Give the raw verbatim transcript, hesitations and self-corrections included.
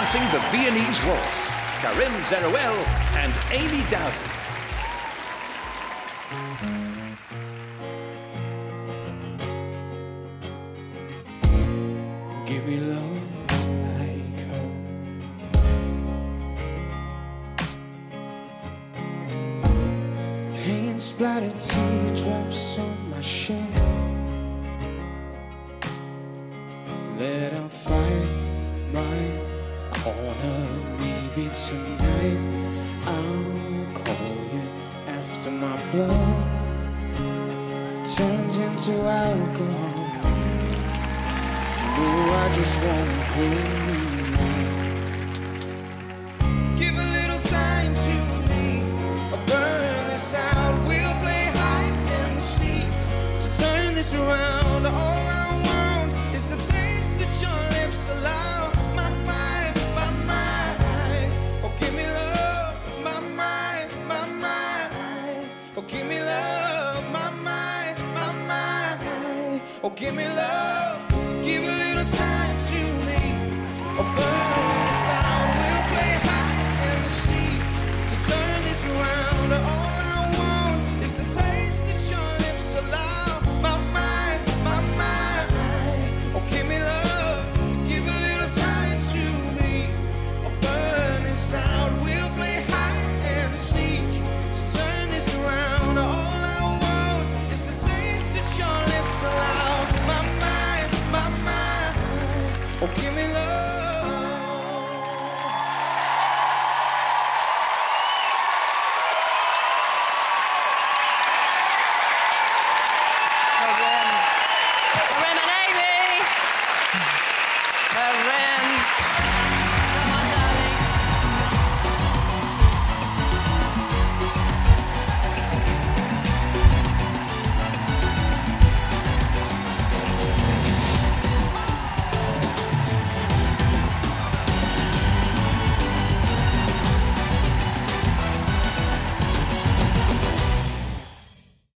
dancing the Viennese Waltz, Karim, Zeroual and Amy Dowden. Give me love like her. Paint splattered teardrops on my shirt. Let her fight my corner. Maybe tonight I'll call you after my blood turns into alcohol. Oh, I just wanna prove. Give a little time to me. I'll burn this out. We'll play hide and seek to turn this around. All I want is the taste that your lips allow. My mind, my mind. Oh, give me love. My mind, my mind. Oh, give me love. My mind, my mind. Oh, give me love. Give a little time to me. Oh, burn this out. We'll play hide and seek to turn this around. All I want is the taste that your lips allow. My mind, my mind. Oh, give me love. Give a little time to me. Oh, burn this out. We'll play hide and seek to turn this around. All I want is the taste that your lips allow. My mind. Oh, give